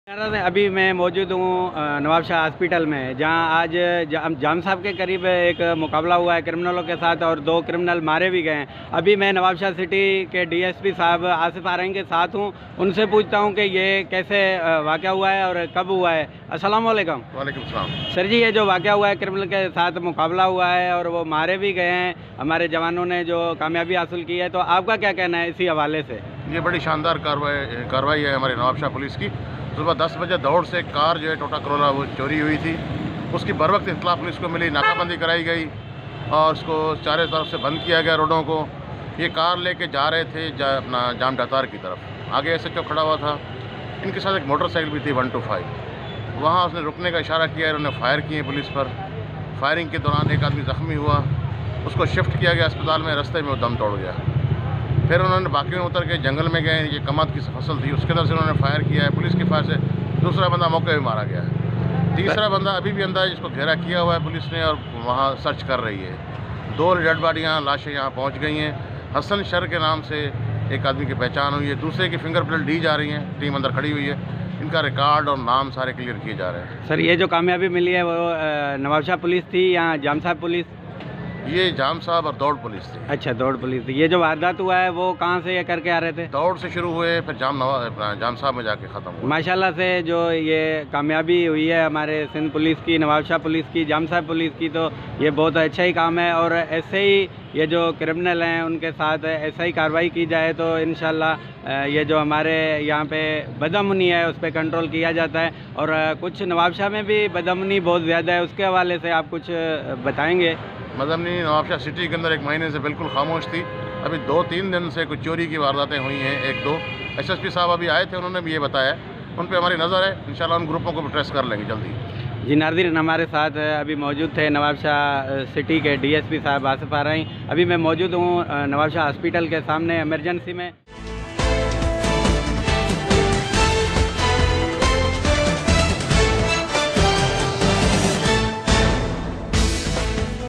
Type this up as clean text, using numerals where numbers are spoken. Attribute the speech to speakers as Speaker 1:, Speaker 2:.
Speaker 1: अभी मैं मौजूद हूँ नवाबशाह हॉस्पिटल में, जहाँ आज जाम साहब के करीब एक मुकाबला हुआ है क्रिमिनलों के साथ और 2 क्रिमिनल मारे भी गए हैं। अभी मैं नवाबशाह सिटी के डीएसपी साहब आसिफ आरंग के साथ हूँ, उनसे पूछता हूँ कि ये कैसे वाक़या हुआ है और कब हुआ है। अस्सलाम वालेकुम।
Speaker 2: वालेकुम सलाम।
Speaker 1: सर जी, ये जो वाक़या हुआ है, क्रिमिनल के साथ मुकाबला हुआ है और वो मारे भी गए हैं, हमारे जवानों ने जो कामयाबी हासिल की है, तो आपका क्या कहना है इसी हवाले से? ये
Speaker 2: बड़ी शानदार कार्रवाई है हमारी नवाबशाह पुलिस की। सुबह 10 बजे दौड़ से कार जो है टोटा करोला वो चोरी हुई थी, उसकी बर वक्त इत्तला पुलिस को मिली, नाकाबंदी कराई गई और उसको चारों तरफ से बंद किया गया रोडों को। ये कार लेके जा रहे थे अपना जाम दातार की तरफ, आगे एसएचओ खड़ा हुआ था, इनके साथ एक मोटरसाइकिल भी थी 125। वहाँ उसने रुकने का इशारा किया, इन्होंने फायर किए पुलिस पर। फायरिंग के दौरान एक आदमी ज़ख्मी हुआ, उसको शिफ्ट किया गया अस्पताल में, रास्ते में वो दम तोड़ गया। फिर उन्होंने बाकी में उतर के जंगल में गए, ये कमाद की फसल थी उसके अंदर से उन्होंने फायर किया है, पुलिस के फायर से दूसरा बंदा मौके पे मारा गया है। तीसरा बंदा अभी भी अंदर है, जिसको घेरा किया हुआ है पुलिस ने और वहाँ सर्च कर रही है। 2 डेड बॉडियाँ लाशें यहाँ पहुँच गई हैं। हसन शर के नाम से एक आदमी की पहचान हुई है, दूसरे की फिंगरप्रिंट ली जा रही है, टीम अंदर खड़ी हुई है, इनका रिकॉर्ड और नाम सारे क्लियर किए जा रहे हैं।
Speaker 1: सर, ये जो कामयाबी मिली है वो नवाबशाह पुलिस थी या जाम साहब पुलिस?
Speaker 2: ये जाम साहब और दौड़ पुलिस थी।
Speaker 1: अच्छा, दौड़ पुलिस थी। ये जो वारदात हुआ है वो कहाँ से ये करके आ रहे थे?
Speaker 2: दौड़ से शुरू हुए, फिर जाम साहब में जाके ख़त्म हुआ।
Speaker 1: माशाल्लाह से जो ये कामयाबी हुई है हमारे सिंध पुलिस की, नवाबशाह पुलिस की, जाम साहब पुलिस की, तो ये बहुत अच्छा ही काम है और ऐसे ही ये जो क्रिमिनल हैं उनके साथ ऐसा ही कार्रवाई की जाए तो इंशाल्लाह ये जो हमारे यहाँ पे बदअमनी है उस पर कंट्रोल किया जाता है। और कुछ नवाबशाह में भी बदअमनी बहुत ज़्यादा है, उसके हवाले से आप कुछ बताएँगे?
Speaker 2: मदमनी नवाबशाह सिटी के अंदर एक महीने से बिल्कुल खामोश थी। अभी 2-3 दिन से कुछ चोरी की वारदातें हुई हैं, 1-2। एसएसपी साहब अभी आए थे, उन्होंने भी ये बताया, उन पे हमारी नज़र है, इंशाल्लाह उन ग्रुपों को भी ट्रेस कर लेंगे जल्दी।
Speaker 1: जी नाज़रीन, हमारे साथ अभी मौजूद थे नवाबशाह सिटी के डीएसपी साहब आसिफ आरंग। अभी मैं मौजूद हूँ नवाबशाह हॉस्पिटल के सामने इमरजेंसी में।